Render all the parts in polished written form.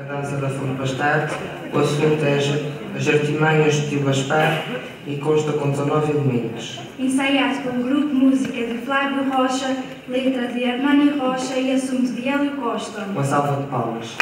Dança da Fonte Bastarde. O assunto é as artimanhas de Tio Gaspar e consta com 19 elementos. Ensaiado pelo grupo música de Flávio Rocha, letra de Armani Rocha e assunto de Hélio Costa. Uma salva de palmas.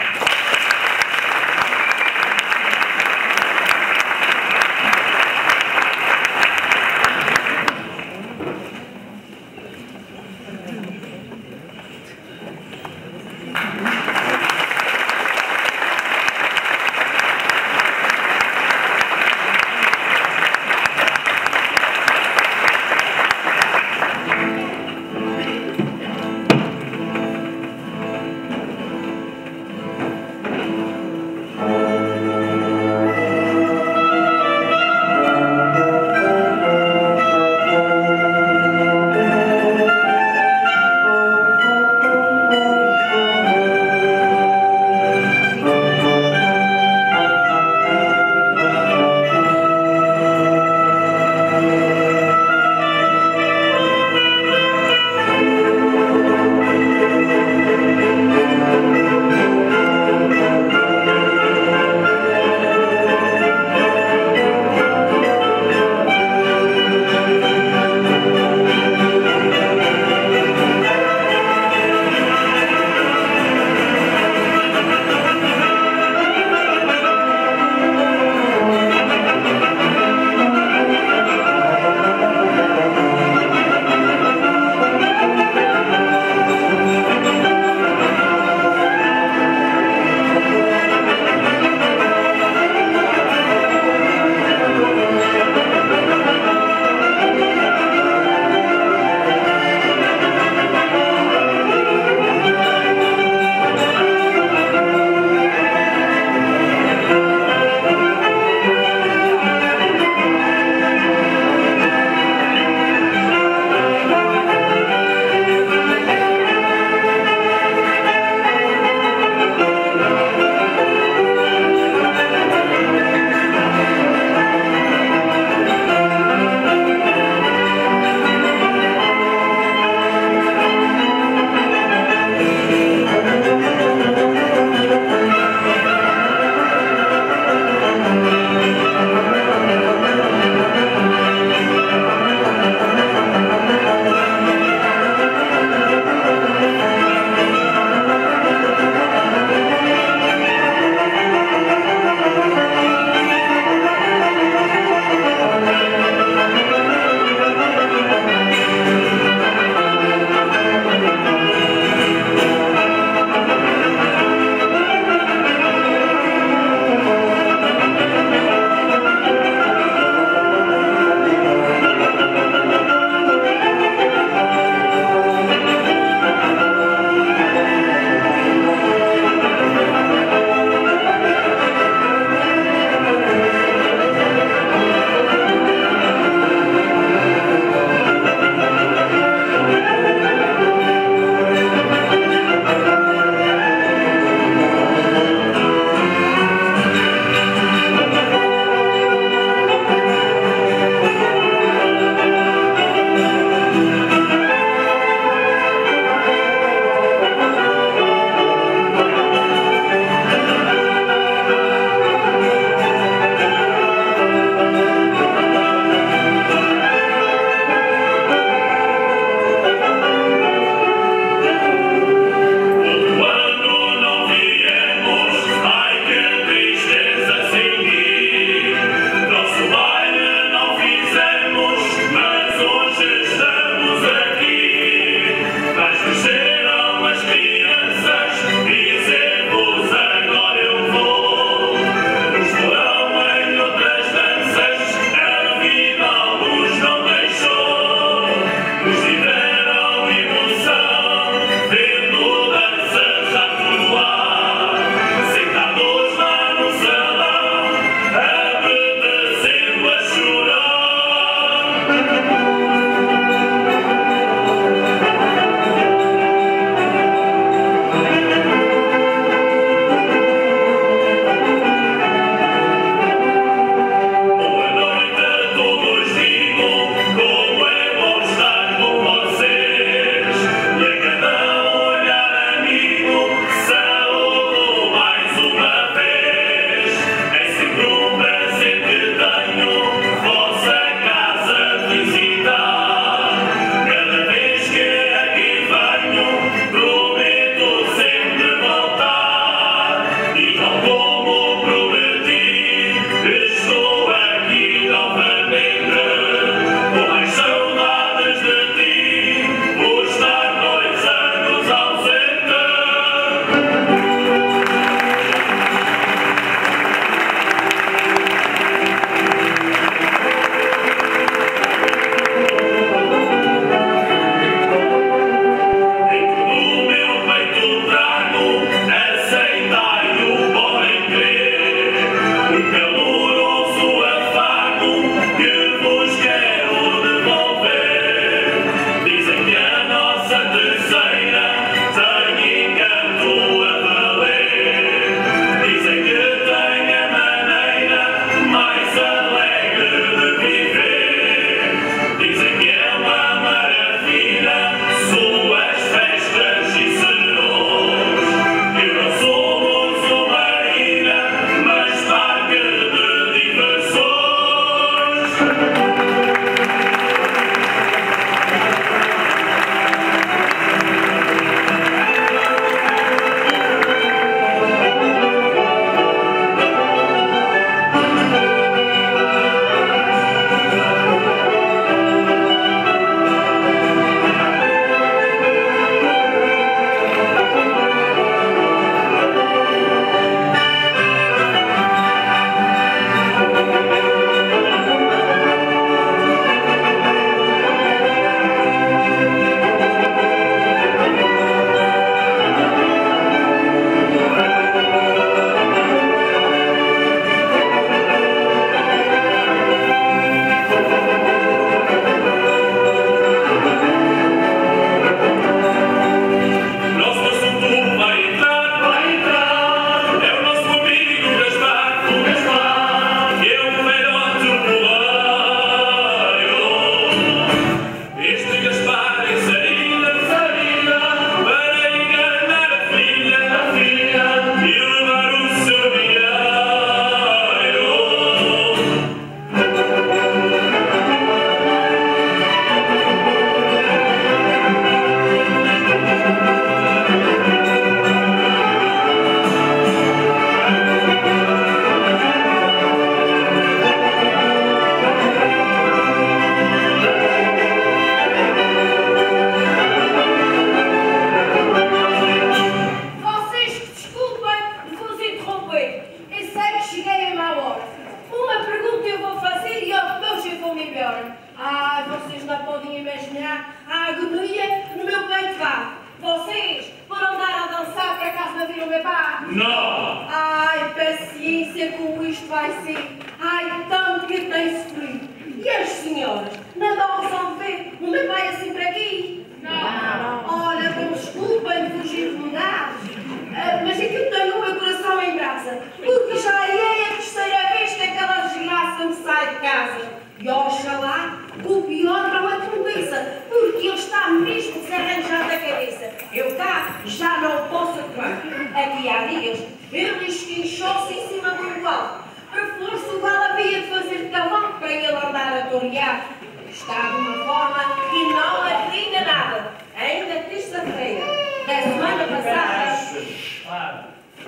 Não! Ai, paciência como isto vai ser. Ai, tanto que tem sofrido. E as senhoras? Não vão ver. O meu pai assim para aqui? Não. Olha, com desculpa em fugir de lugares. Mas é que eu tenho o meu coração em brasa. Porque já é a terceira vez que aquela desgraça me sai de casa. E oxalá o pior não aconteça, porque ele está mesmo desarranjado da cabeça. Eu cá já não posso atuar. Aqui há dias, ele esquinchou-se em cima do igual. Reforço o igual havia de fazer de cavalo para ele andar a torear. Está de uma forma que não acredita nada. Ainda terça-feira da semana passada.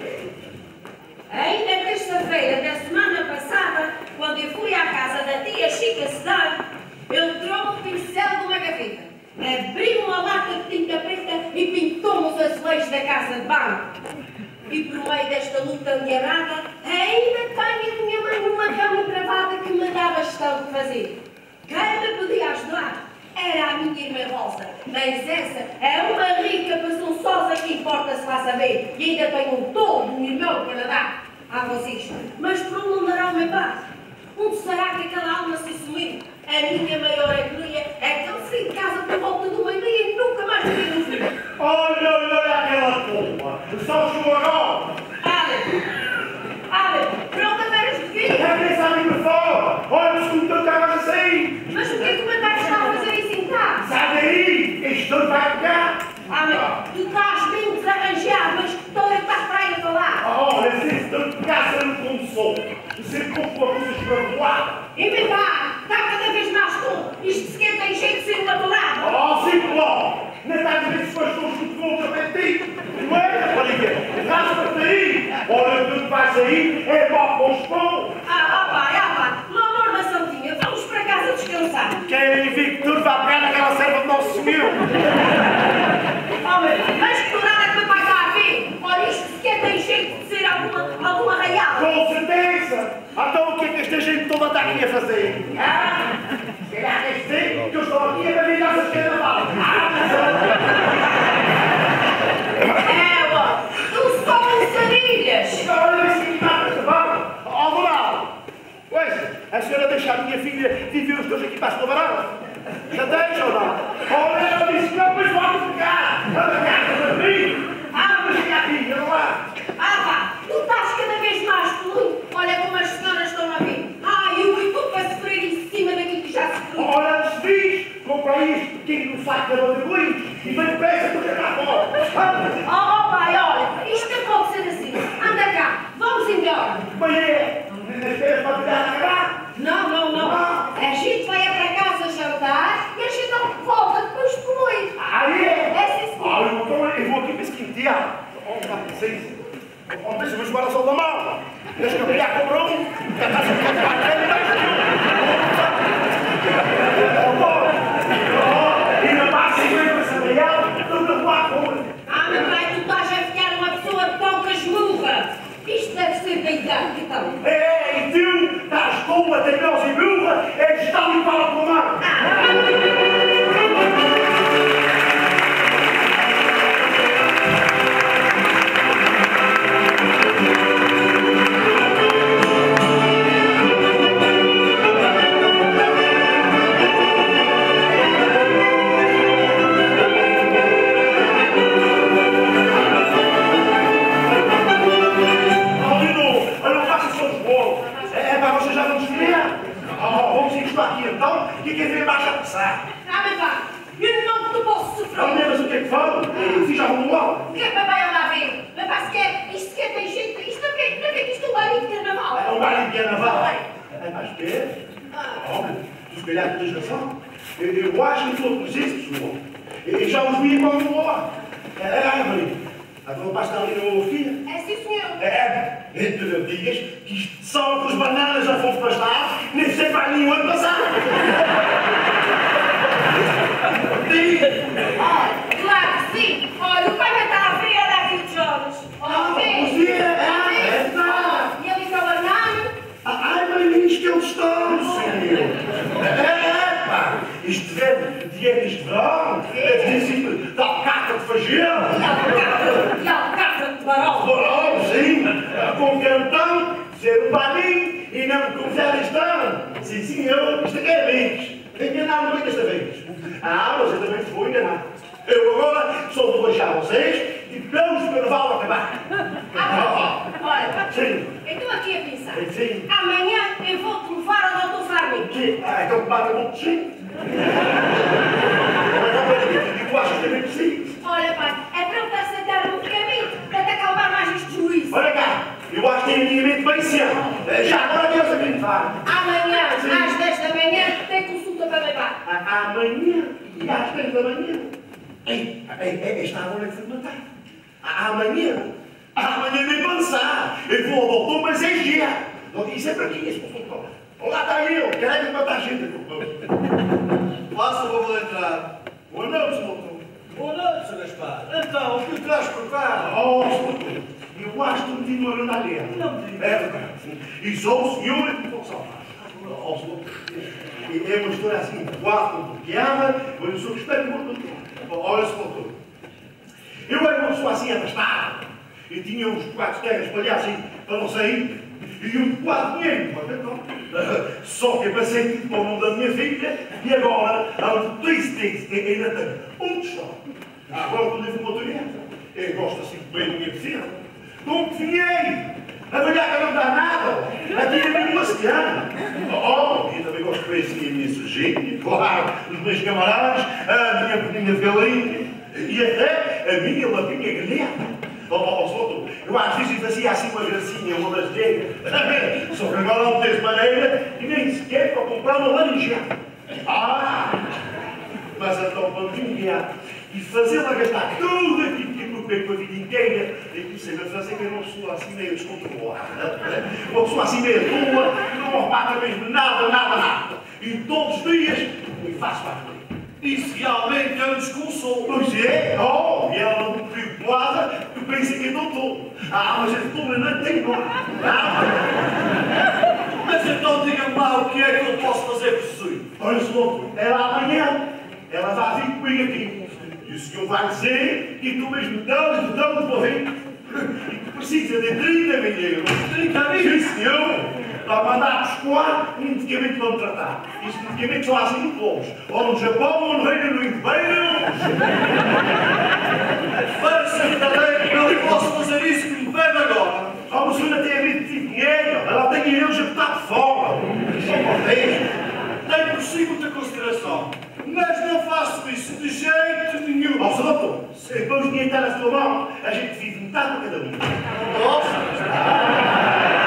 Ainda terça-feira da semana passada, quando eu fui à casa da tia Chica Sedar, ele trouxe um pincel de uma gaveta, abriu uma lata de tinta preta e pintou-me os azulejos da casa de banho. E por meio desta luta ameaçada, ainda tenho a minha mãe uma cama travada que me dava questão de fazer. Quem me podia ajudar era a minha irmã Rosa, mas essa é uma rica presunçosa que importa-se lá saber, e ainda tenho um todo um irmão para dar a vocês. Mas por onde andará o meu pai? Onde será que aquela alma se sumiu? A minha maior alegria é que ele saiu de casa por volta do meio-dia e nunca mais vi um filho. Olha aquela pomba! Só chegou agora! Ale, pronto a veras de vir? É que sabe por fora! Olha o escudo que estavas a sair! Mas o que é que o meu pai está a fazer isso em casa? Sai daí! Isto não vai pegar! Tu estás bem desarranjado, mas toda estás para aí a falar. Olha, se isso não pegasse no consolo, sempre com uma coisa esbravoada! E meu pai, está cada vez mais com isto sequer tem jeito de ser um adorado. Oh, Cicló! Nem estás a ver se faz com os cotovelos até ti! Não é, rapariga? Raspa-te aí! Olha, tudo vai sair, é mal com os pão! Pai, pelo amor da Santinha, vamos para casa descansar. Quem vir que tudo vai pegar naquela serva de Nosso Senhor! Mas que dourada que meu pai está a ver? Olha, isto sequer tem jeito de ser alguma arraial. Com certeza! Então o que é que esta gente toda está aqui a fazer? Se calhar quer dizer que eu estou aqui a navegar essa esquerda mal. Tu só lançarilhas. Olha, mas que está a ó, Donald! Pois, a senhora deixa a minha filha viver os dois aqui para a sua varanda? Já deixa ou não? Olha, eu disse não, mas vamos pegar! Vamos pegar para mim! Vamos chegar aqui, eu não lá! Tu estás cada vez mais peludo. Olha como as senhoras estão a ver. E tu para sofrer em cima daquilo que já sofreu. Ora, antes disso, comprei isto pequeno no saco da bandeirões e vem depressa para cá fora. Pai, olha, isto não pode ser assim. Anda cá, vamos embora. Mas é, não esperas para pegar a acabar? Não. A gente vai para casa jantar e a gente não volta depois de noite. É? Sim. Então eu vou aqui para esse quintear. Sim. Deixa-me jogar a sol da mão. Deixa eu pegar com o bronco. E na base de ver essa real, estou a voar com ele. Meu pai, tu estás a ficar uma pessoa de pouca esmurra. Isto deve ser da idade, então. E tu estás com uma teimosa e burra, é que está ali para o mar. Aqui então, que quer ver mais a passar? Meu pai, eu não te posso sofrer. Não lembras o que é que falo? Se já vou lá. O que é que papai anda a ver? Meu pai, isto sequer tem jeito. Isto não é que isto é um baile de carnaval. É um baile de carnaval? É mais perto? Olha, tu se calhar tens razão. Eu acho que sou preciso, pessoal. Eu já os vi quando vou lá. Maria. Então basta ali no filho. É sim, senhor. Tu não digas que isto só com as bananas já fomos pastar, nem sei para nenhum ano passado. Claro que sim. Olha, o pai vai estar a ver a David Jones. E ali com o banano. Mas nisto que eles estão, senhor. Isto vem de dietas de verão, deve ter sido de alcatra de fagelo. E alcatra de barão. Barão, com cantão, ser um baninho e não me confiar este ano. Sim, senhor, isto aqui é vez. Enganaram muito desta vez. Ah, mas eu também te vou enganar. Eu agora só vou deixar vocês e vamos para o carnaval acabar. Olha, Sim. eu estou aqui a pensar. Sim. Amanhã eu vou-te levar ao Dr. Farming. Sim. Ah, então que bata muito sim. E tu achas também que sim? Olha, pai, é para eu te aceitar no caminho, para te acalmar mais este juízo. Olha cá, eu acho que tem a minha mente bem cedo. Já agora Deus a quem faz. Amanhã, Sim. às 10 da manhã, tem consulta para levar. Amanhã e às 10 da manhã. Esta hora é que foi matar. Amanhã nem pensar. Eu vou ao doutor, mas é dia. Isso é para quem? Esse consultório. Olá, está eu. Quero matar gente. Faça o favor de entrar. Boa noite, doutor. Boa noite, Sr. Gaspar. Então, o que traz por cá? Oh, doutor. Eu acho que me tinha olhando ali. Não me diga. É verdade. E sou o senhor que vou salvar. Oh, doutor. É uma história assim, quatro, bloqueada, mas eu sou respeito por doutor. Olha, senhor doutor. Eu era uma pessoa assim abastada. E tinha uns quatro terras espalhados assim para não sair. E um quadro de dinheiro. Só que eu passei tudo para o nome da minha filha e agora, há dois textos, ainda tenho um só. Agora, quando eu vou motorizar, eu gosto assim de bem da minha piscina. Confiei! A velhaca não dá nada! A tia mesmo maciana! Oh, eu também gosto de ver assim a minha sujinha, claro, os meus camaradas, a minha pequena de galinha e até a minha lapinha galheta. Oh, eu às vezes fazia assim uma gracinha, uma brasileira. Só que agora não tens maneira e nem sequer para comprar uma laranjada. Mas então para vingar e fazê-la gastar tudo aquilo que eu comprei com a vida inteira, eu comecei a fazer que eu não sou assim meio descontrolada. Uma pessoa assim meio tua, que não arrumava mesmo nada. E todos os dias me faço a coisa. Isso realmente é um desconsolo. Pois é, oh, e ela não me preocupada, eu pensei que eu não estou. Mas esse doutor não tem nome. Mas então diga-me lá o que é que eu posso fazer por si. Olha, senhor, ela amanhã, ela vai vir comigo aqui. E o senhor vai dizer que tu mesmo dão de morrer. E que precisa de 30 mil euros. 30 mil? Sim, senhor. Para mandar buscar um medicamento para me tratar. Estes medicamentos são assim muito bons. Ou no Japão ou no Reino Unido. Bem longe. Para ser também, não posso fazer isso que me pede agora. A senhora tem a vida de dinheiro. Ela tem euros a botar de fora. Só vocês. Tenho por si muita consideração. Mas não faço isso de jeito nenhum. Ó, doutor, se depois o dinheiro está na sua mão, a gente vive metade para cada um. Nossa!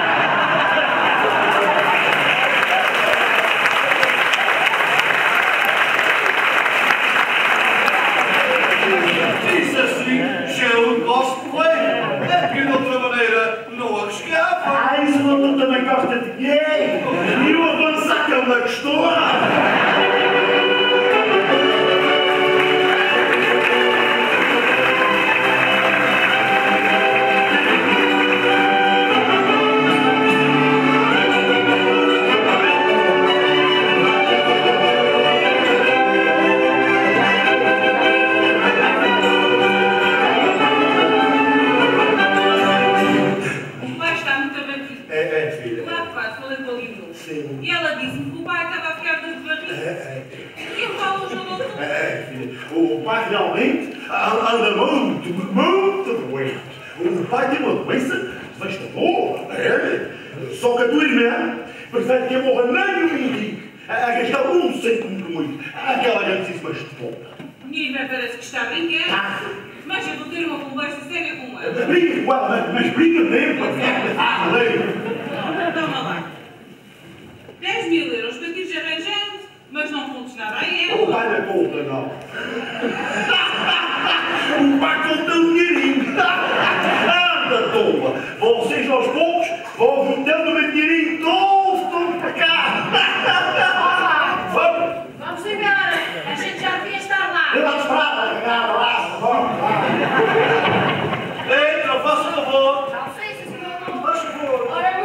Isso assim, já eu gosto bem. É que de outra maneira não arriscava. Esse doutor também gosta de dinheiro. E o avançar que ele não gostou. E ela disse-me que o pai estava a ficar de barriga. E eu falo hoje ao doutor. Filha, o pai realmente anda muito doente. O pai tem uma doença bastante boa. Só que a tua irmã prefere que eu morra nem um mendigo a gastar um cêntimo de muito. Aquela grandíssima estupenda. Minha irmã parece que está a brincar. Mas eu vou ter uma conversa séria com ela. Brinca com ela, mas brinca mesmo. Toma lá. 10 mil euros para ti arranjando, mas não contes nada a ela. O pai não conta, não. O pai conta um dinheirinho. Anda, tola. Vocês aos poucos vão juntando o meu dinheirinho todo para cá. Vamos. Vamos embora. A gente já devia estar lá. Vamos para lá. Vamos lá. Entra, faça o favor. Não sei se o senhor não... Faz favor. Ora,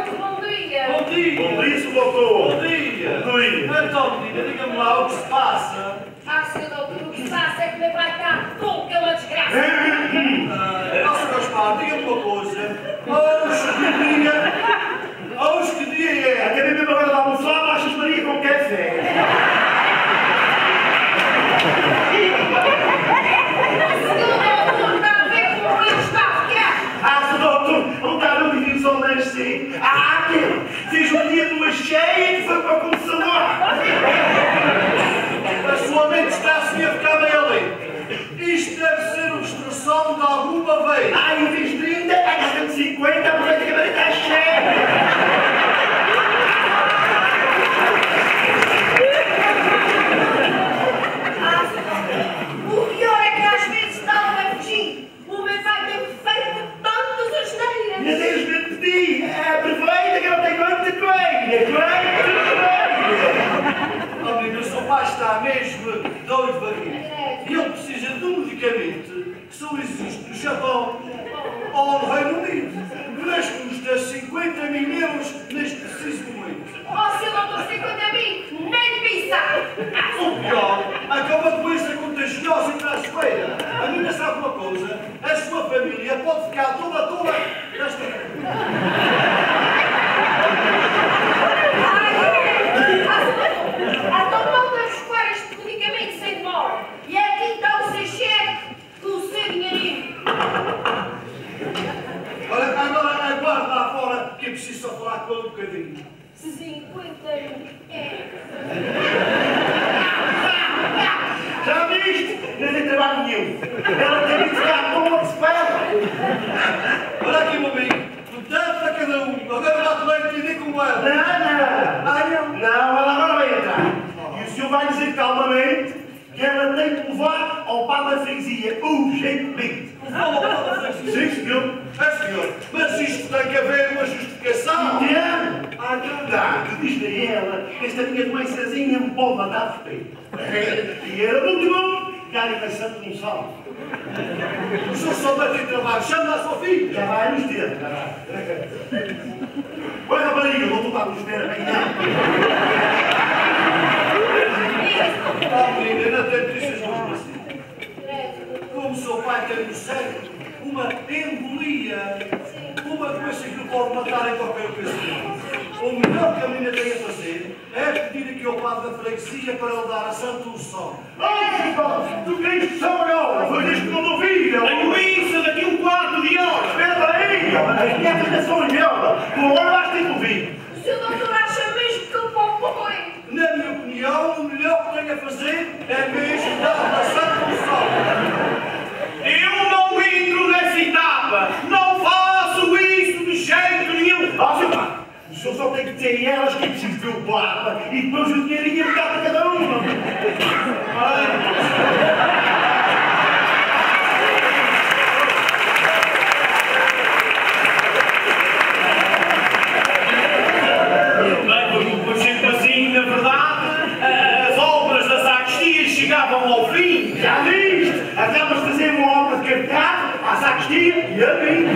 Hoje que dia é? Acabei mesmo agora de almoçar, achas Maria com café. Senhor doutor, não está a ver o só nascer? Fiz um dia de uma cheia que foi para o começador. A sua mente está-se a ficar bem ali. Isto deve ser uma extração de alguma vez. Eu fiz 30, paga 150, aproveita que a Maria está cheia. O pior é que às vezes dá uma fugir. O meu pai tem feito tantas asneiras. Meu Deus, me pedi. Aproveita que não tem quanto coelho. Amigo, o seu pai está mesmo doido de barriga. E ele precisa de um medicamento que só existe no Japão ou no Reino Unido. Mas custa 50 mil euros neste preciso momento. Oh, seu doutor, 50 mil, nem pensar. O pior, acaba de doença contagiosa e traiçoeira. A menina sabe uma coisa, a sua família pode ficar toda nesta... Então não vamos buscar este medicamento sem demora. E aqui está o seu cheque com o seu dinheirinho. Olha, agora aguarde lá fora que eu preciso só falar com ele um bocadinho. 50 Já viste? Não tem trabalho nenhum. Ela tem que ficar toda de espera. Olha aqui, meu amigo, portanto a cada um, agora lá também entender como é. Não, ela agora vai entrar. E o senhor vai dizer calmamente que ela tem que levar ao pá da freguesia urgentemente. Sim, senhor. É, senhor, mas isto tem que haver uma justificação. Entende? Não, diz a ela que esta minha doençazinha me pode matar de peito. E era muito bom que a animação não sabe. O senhor só vai ter trabalho, chama a sua filha. Já vai nos ter, já vai. Põe a barriga, não estou a nos espera bem Ah, menina, não tem notícias boas para si. Como o seu pai tem no sangue uma embolia, uma doença que lhe pode matar em qualquer ocasião. O melhor que a menina tem a fazer é pedir aqui ao padre da freguesia para lhe dar a santa unção. Tu queres só agora? Foi desde que não ouvi. Tenho isso daqui um quarto de hora. Espera aí, as minhas aplicações dela. Tu agora vais ter que ouvir. O seu doutor acha mesmo que eu vou morrer? Na minha opinião, o melhor que tem a fazer é mesmo dar a santa unção. Eu não entro nessa etapa! Não faço isso de jeito nenhum! Seu pai, o senhor só tem que dizer a elas que preciso ver o Papa e depois o dinheirinho é para cada uma. Pois sempre assim, na verdade, as obras da sacristia chegavam ao fim. Já viste? Acabas de fazer uma obra de caridade à sacristia e a mim.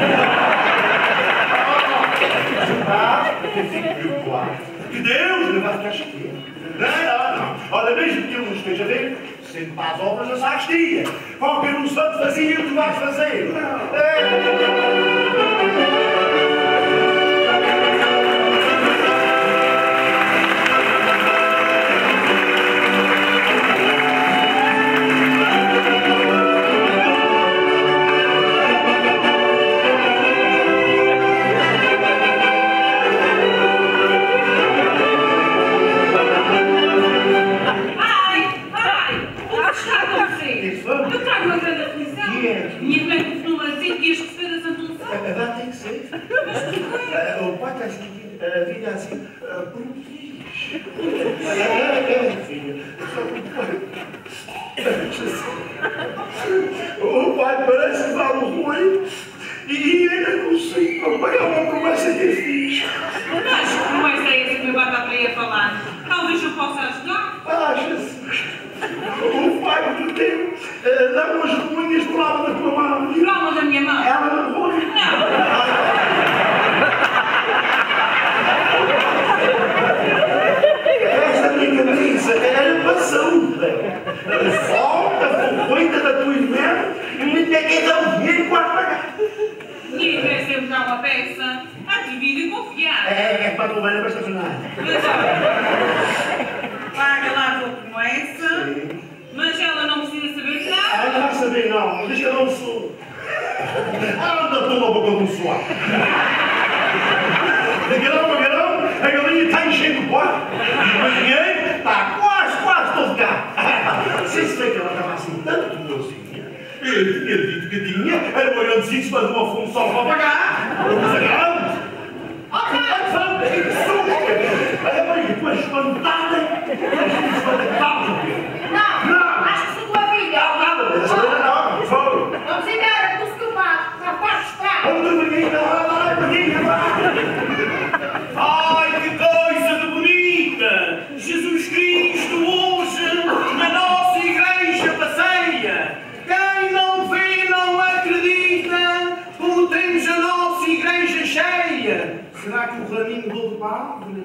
Eu fico preocupado. Que Deus não vai ficar chateado. Não. Olha, mesmo que eu não esteja a ver, sempre para as obras da sacristia. Qualquer um santo fazia o que vais fazer. Eu trago uma grande aflição. Minha mãe telefonou a dizer que ias receber a Santa Unção. Agora tem que ser. O pai está assim, a vida assim, filha. O pai parece que está ruim e ainda consigo pagar uma promessa que eu fiz. Mas como é essa que meu pai está para aí a falar? Talvez eu possa ajudar. Achas? O pai do teu dá umas ruínas do lado da tua mão. Palma da minha mão. Ela não foi? Esta minha camisa era para a saúde. Volta, cuida da tua irmã e me tem que dar o dinheiro para pagar. Dinheiro é sempre entregar uma peça, atrevida e confiada. É para não ver a personagem. Mas olha, paga lá a tua promessa, mas ela não precisa saber nada. Ela não vai saber, não. Diz que eu não sou. Anda pela boca do suave. Magalhão, a galinha está enchendo o quarto. E o dinheiro está quase todo cá. Se isso foi que ela estava assim tanto mocinha, ele tinha dito que tinha, era um olhão de sítio para uma função para pagar. Magalhão. Tu és espantada. Não, acho que sou tua filha. Não, foi. Vamos embora, tu se culpado. Já podes esperar. Ai, que coisa de bonita! Jesus Cristo hoje na nossa igreja passeia. Quem não vê não acredita, como temos a nossa igreja cheia. Será que o raminho do padre?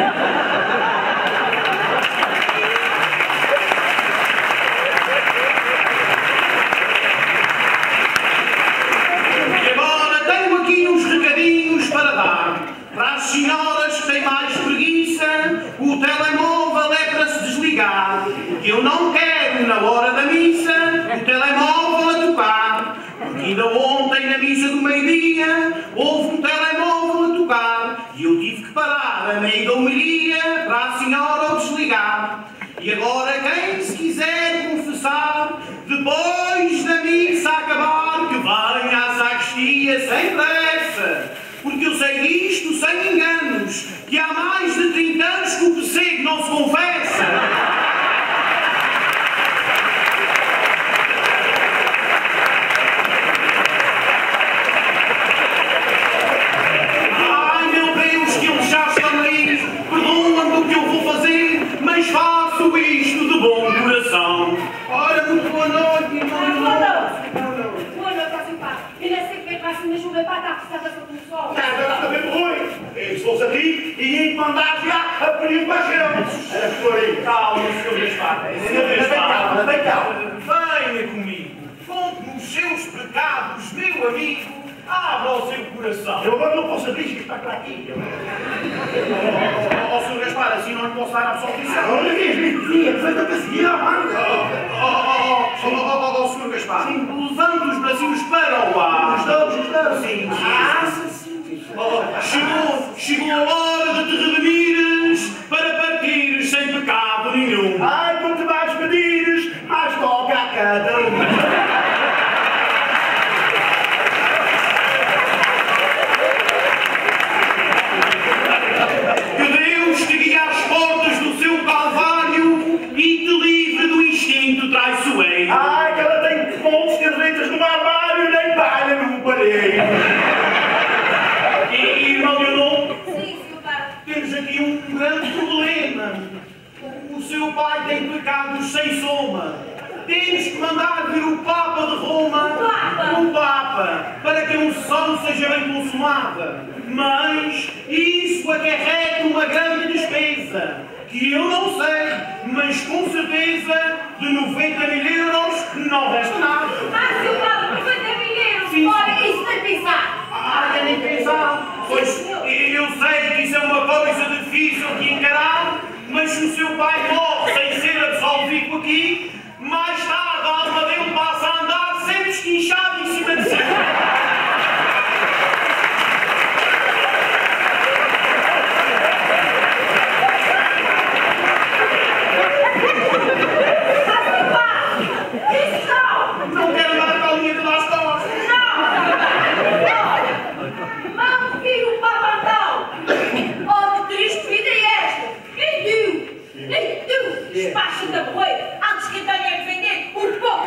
E agora tenho aqui uns recadinhos para dar. Para as senhoras que têm mais preguiça, o telemóvel é para se desligar. Porque eu não quero, na hora da missa, o telemóvel a tocar. Porque ainda ontem, na missa do meio-dia, houve um telemóvel a tocar. E eu tive que parar a meio da homilia para a senhora o desligar. E agora quem se quiser confessar, depois da missa acabar, que venha à sacristia sem pressa. Porque eu sei disto sem enganos, que há mais de 30 anos que o pecego não se confessa. Ai, meu Deus, que ele já está nariz, perdoa-me do que eu vou fazer, mas faço isto de bom coração. Ora, muito boa noite, irmão. Boa noite, ó simpático. Eu nem sei o que é que vai ser, mas o meu pai está a precisar da sua promoção. Está bem ruim. Se fosse a ti, ia-te mandar já a pedir paixão. Era por aí. Calma, Sr. Gaspar. Bem calma. Venha comigo. Conte-me os seus pecados, meu amigo. Abra o seu coração. Eu agora não posso abrir isto está para aqui. Ó, Sr. Gaspar, assim não lhe posso dar a absolvição. Olha aqui, feita para seguir a manga. Ó, Sr. Gaspar, levante os bracinhos para o ar. Estamos. Sim. Chegou a hora de te redimires para partires sem pecado nenhum. Ai, quanto mais pedires, mais toca a cada um. Que Deus te guie às portas do seu calvário e te livre do instinto traiçoeiro. Ai, que ela tem montes de receitas no armário, nem palha no palheiro. Irmão Leonor, Sim, senhor pai. temos aqui um grande problema. O seu pai tem pecados sem soma. Temos que mandar vir o Papa de Roma, o Papa, para que a unção seja bem consumada. Mas isso acarreta uma grande despesa, que eu não sei, mas com certeza de 90 mil euros não resta nada. Ah, senhor pai, 90 mil euros. Sim. Olha, isso tem que pensar. É nem pensar. Pois eu sei que isso é uma coisa difícil de encarar, mas se o seu pai morre sem ser absolvido aqui, mais tarde a alma dele passa a andar sempre esquinchado em cima de si. Não quero dar a galinha de las costas. Não, filho, papantão! Oh, que triste vida é esta! E tu? Despacha-te a morrer antes que eu tenha que vender um pouco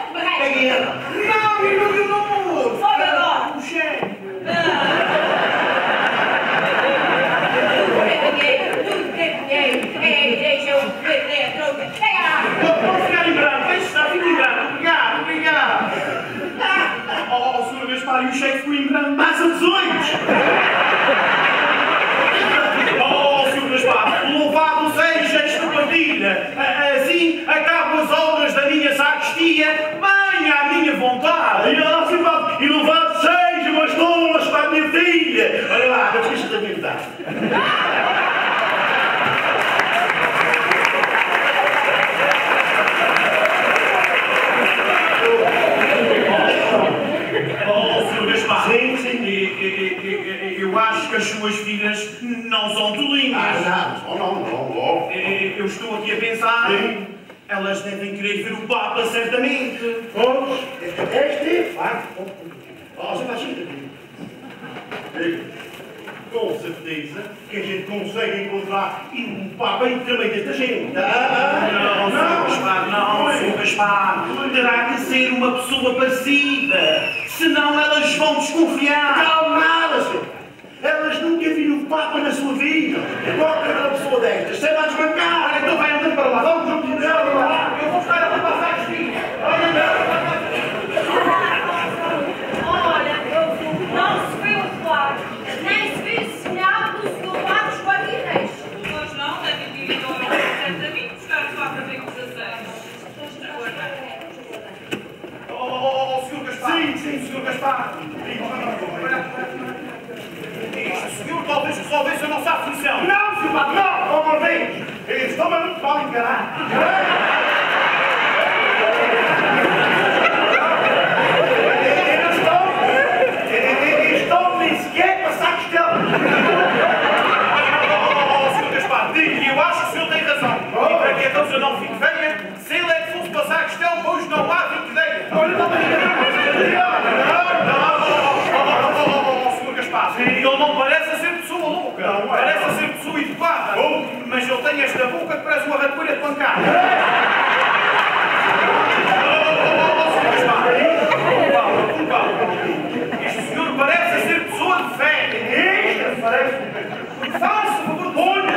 lá, não esqueça da minha idade. Sim, sim. Eu acho que as suas filhas não são tolinhas. Não. Eu estou aqui a pensar. Sim. Elas devem querer ver o Papa, certamente. Pois, este vai. Você vai chegar. Com certeza que a gente consegue encontrar um Papa entre meio desta gente. Não, Sr. Gaspar. Terá que ser uma pessoa parecida. Senão elas vão desconfiar. Calma, senhor. Elas nunca viram o Papa na sua vida. Qualquer uma pessoa destas, sem lá desbancar. Olha, então vai andando para lá. Vamos juntos. Eu vou ficar a passar as filhas. Olha, não se vê o quadro, nem se vê semelhado do Sr. Padre João Guinness. Pois não, devem vir agora certamente buscar o Papa Bento XVI. Sr. Gaspar. Sim, Sr. Gaspar. Este senhor talvez resolvesse a nossa aflição. Não, Sr. Padre, não! Como vês, estou-me muito mal encarado. Estou nem sequer passar questão. Sr. Gaspar, digo, eu acho que o senhor tem razão. E para que a coisa não fique feia, se ele é que fosse passar a questão, pois não há vinquedeira. Olha, não Sr. Gaspar, ele não parece ser pessoa louca. Parece ser pessoa educada. Mas ele tem esta boca que parece uma ratoeira de pancada. Sr. Gaspar, com calma. Este senhor parece ser pessoa de fé. Isto parece. Faça o favor de olho.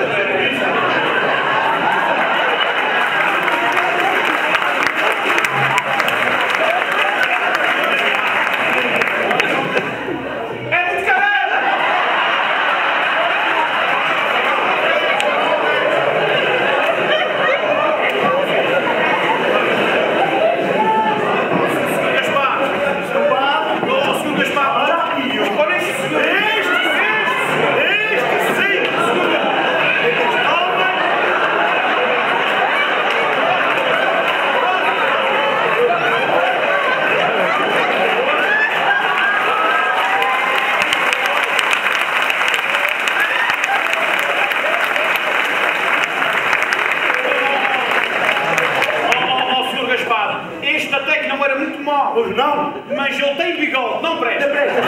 Pois não? Mas ele tem bigode, não presta. Presta,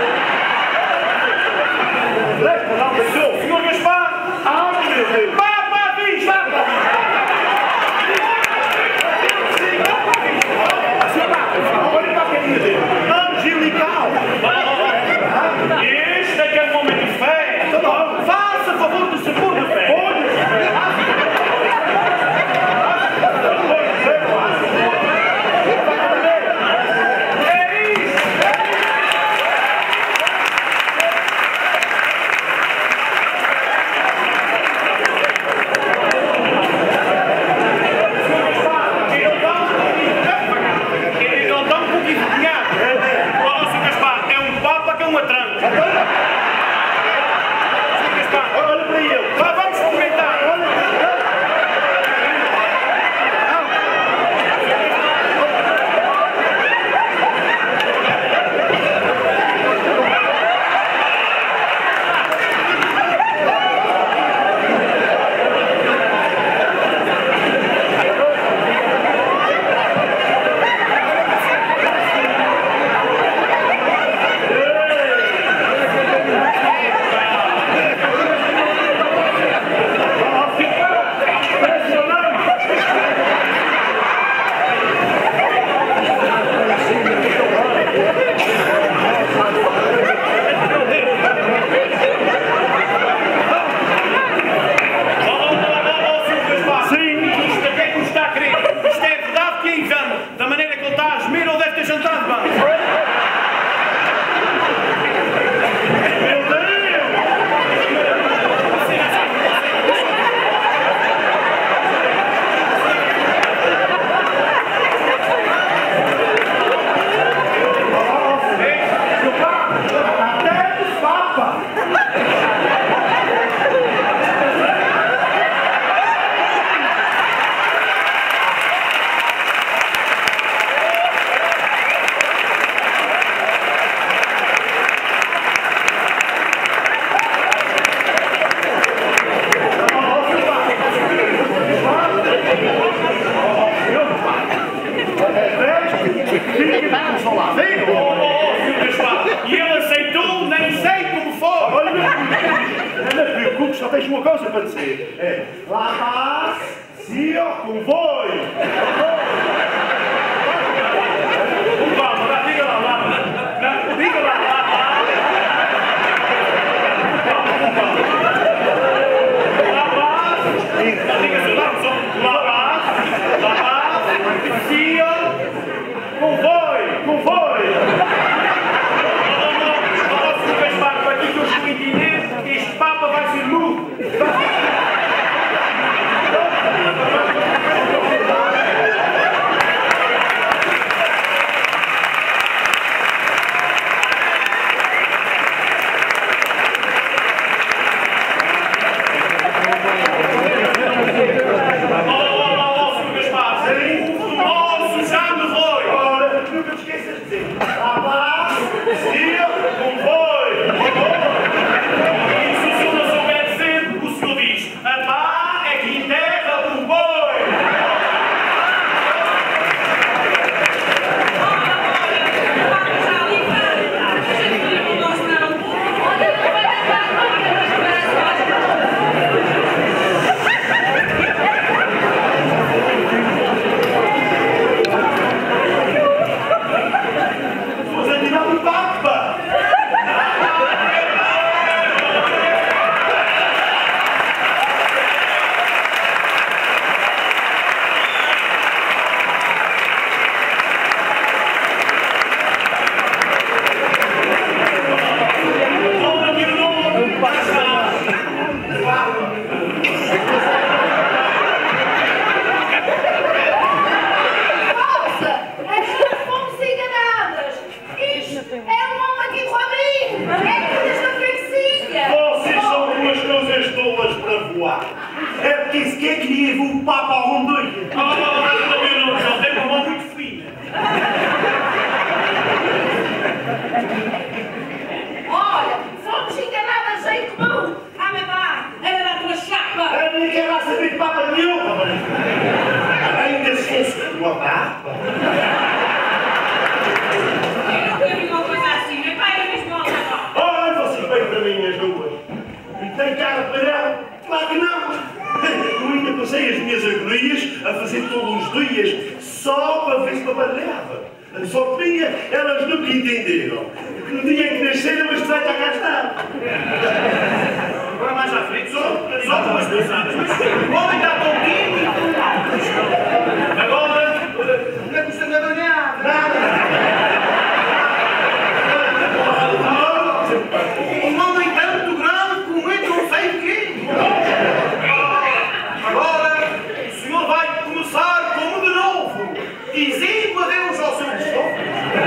não, pessoal. Senhor Gaspar! Ai, meu Deus! Papa, bicho! Olha para a carinha dele. Angelical! Este é que é um homem de fé! Faça favor de se pôr de fé! É isso! Não me preocupe, só tens uma coisa para dizer. É, La Paz, Senhor Convoio. Vamos, diga lá, diga lá, La Paz. La Paz, Senhor Convoio. Este Papa vai ser mudo. É porque se quer que lhe o Papa ao Rondônia. Não tem uma mão muito fina. Olha, fomos enganadas em comum. Ah, meu pai, era da tua chapa. Eu nem quero lá saber de Papa nenhum. Ainda se fosse tua Papa. Eu nunca vi uma coisa assim. Meu pai era mesmo alta. Olha, vocês bem para mim as duas. E tem cara para ela? Claro que não. Eu ainda passei as minhas agonias a fazer todos os dias só para ver se me apadrinhava. Só que minha, elas nunca entenderam. Que no dia em que nasceram, mas vai estar cá estar. Agora mais à frente, só com as pensadas. O homem está tão tímido. Agora, não é questão de apanhar. Um homem tanto grande como ele não sei o quê. Agora, o senhor vai começar como de novo, dizendo adeus ao seu destino.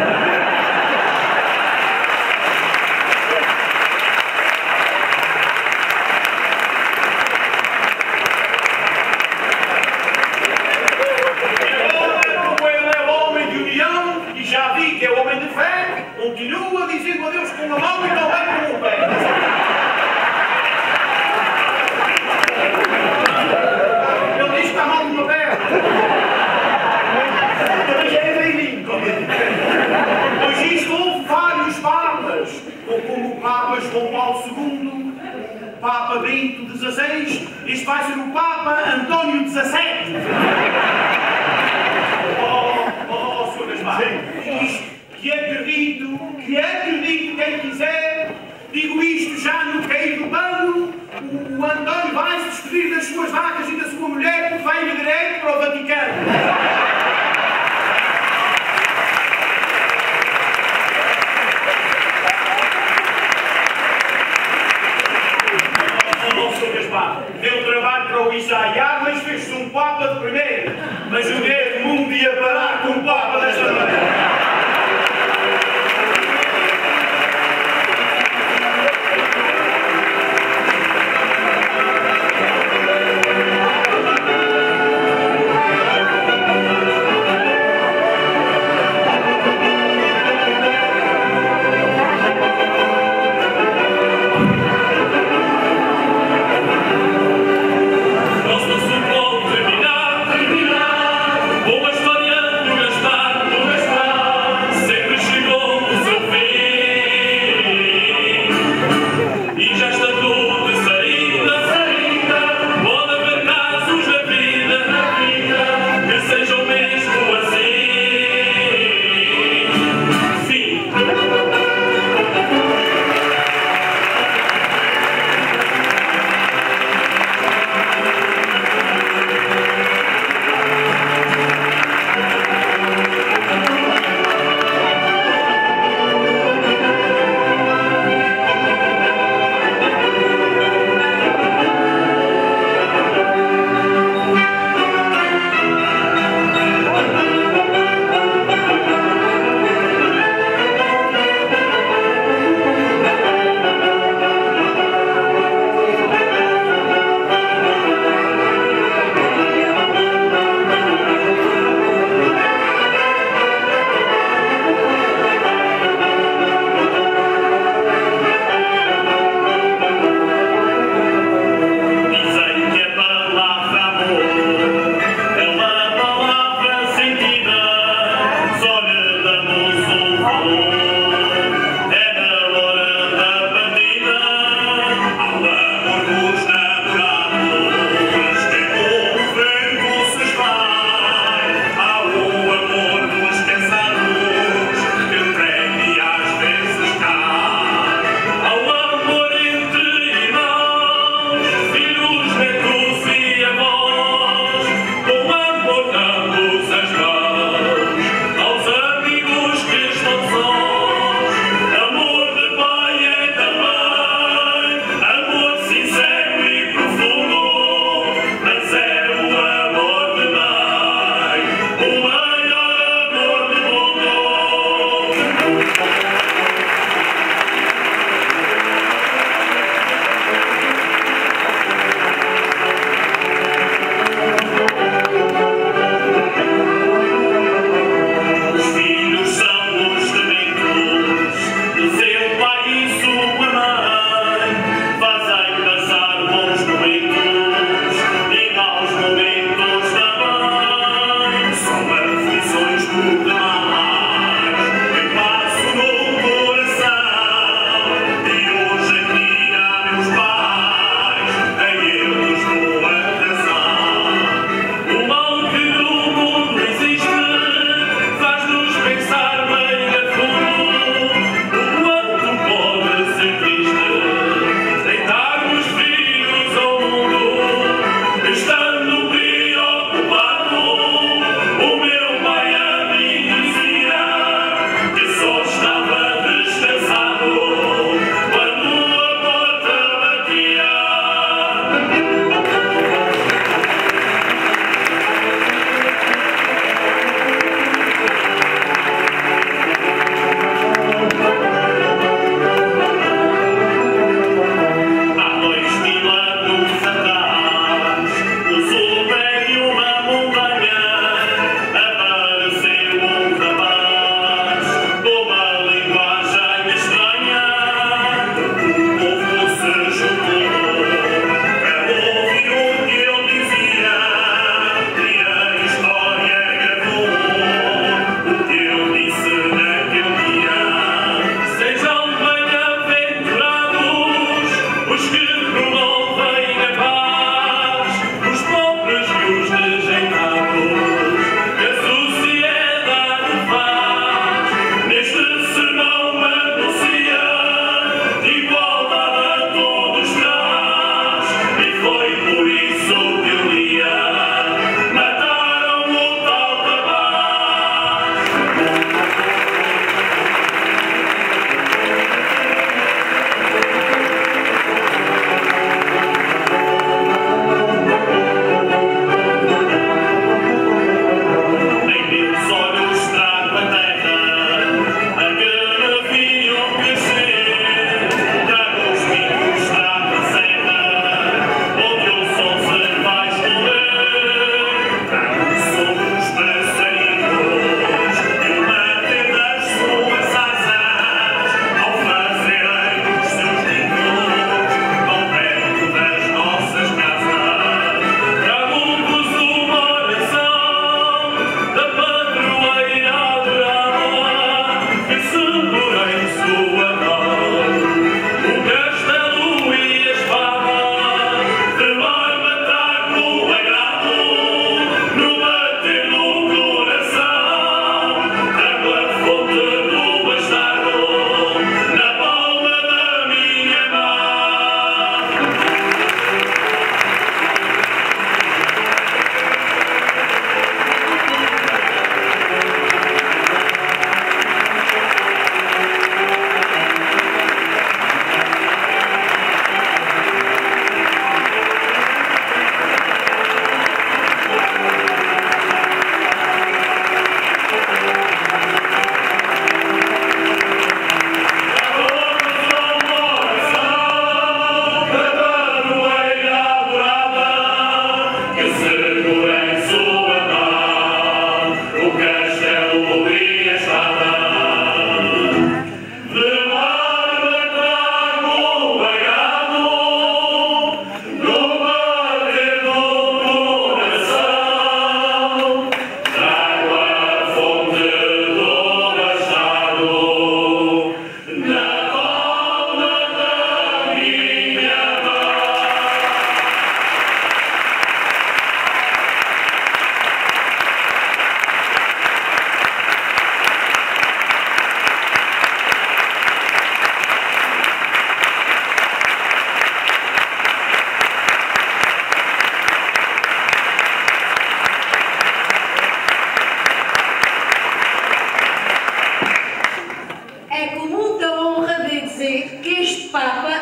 Já vi que é homem de fé, continua dizendo adeus com a mão e também com o pé. Ele diz que está mal numa perna. Também já é velhinho. Pois isto houve vários papas, ou como o Papa João Paulo II, Papa Bento XVI, este vai ser o Papa António XVII. Sr. Gaspar, isto que acredito quem quiser, digo isto já no cair do pano, o António vai se despedir das suas vacas e da sua mulher porque vai direto para o Vaticano. Sr. Gaspar, deu trabalho para o ensaiar, mas fez-se um Papa de primeira. Mas o mesmo mundo ia parar com um Papa desta maneira.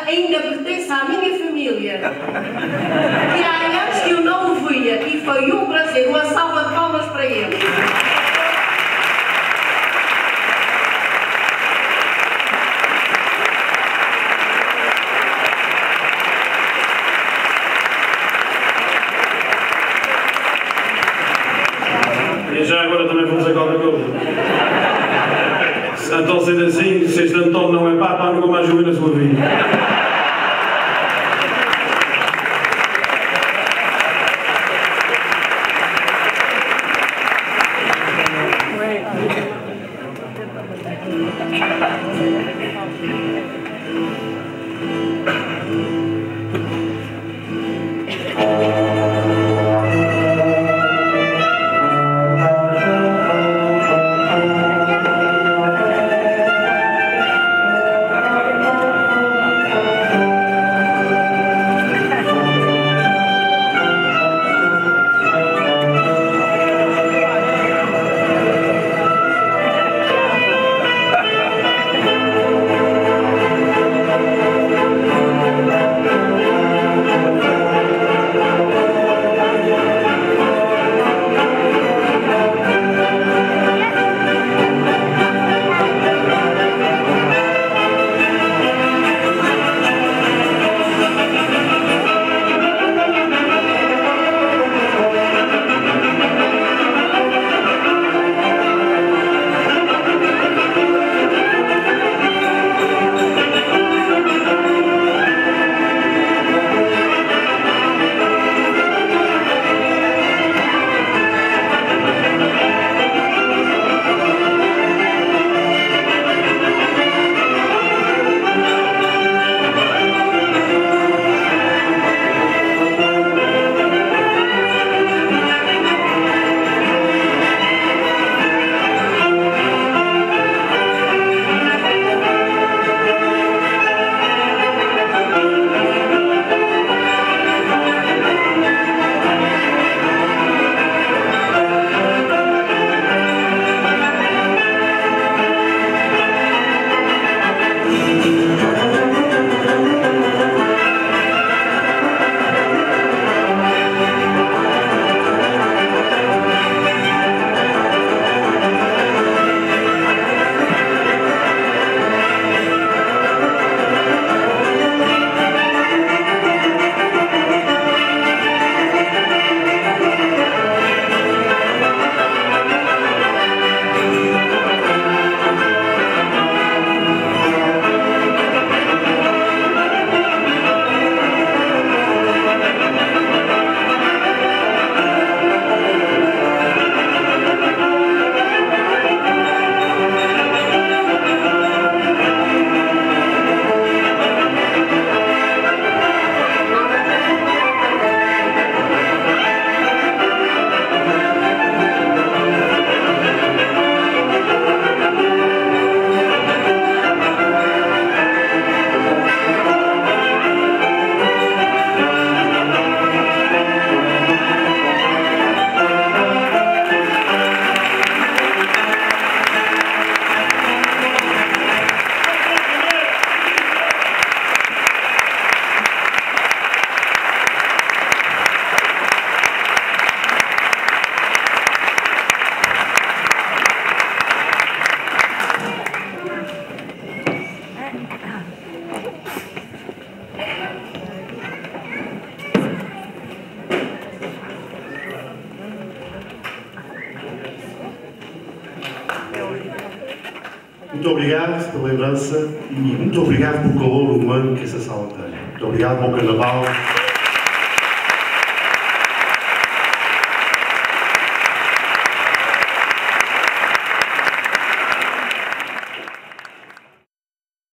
ainda pertence à minha família. E há anos que eu não o via e foi um prazer. Uma salva de palmas para ele. E já agora também vou dizer qualquer coisa. Então, sendo assim, se este Antônio não é papa, nunca mais ouvi na sua vida. Muito obrigado pela lembrança e muito obrigado pelo calor humano que essa sala tem. Muito obrigado, bom carnaval.